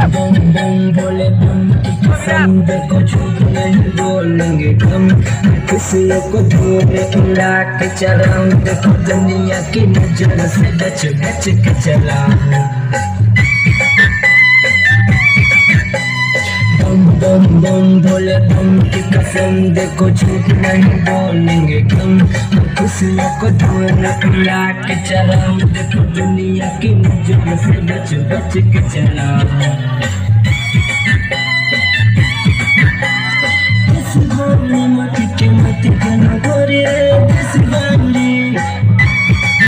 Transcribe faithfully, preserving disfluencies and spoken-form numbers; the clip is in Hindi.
बम बम बोले बम की कसम, देखो झूठ नहीं बोलेंगे कम। किसी को दूर उड़ा के चलाऊं, देखो दुनिया की नजर से बच बच के चलाऊं। बम बम बम बोले बम की कसम, देखो झूठ नहीं बोलेंगे कम। किसी को दूर उड़ा के चलाऊं, देखो दुनिया की नजर से बच बच के चलाऊं। मत के मत गनो गोरे,